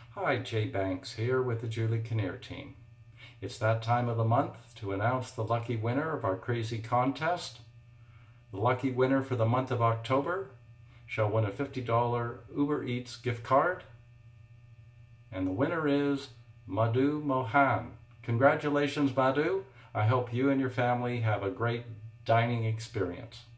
Hi, Jay Banks here with the Julie Kinnear team. It's that time of the month to announce the lucky winner of our Krazy Kontest. The lucky winner for the month of October shall win a $50 Uber Eats gift card. And the winner is Madhu Mohan. Congratulations, Madhu. I hope you and your family have a great dining experience.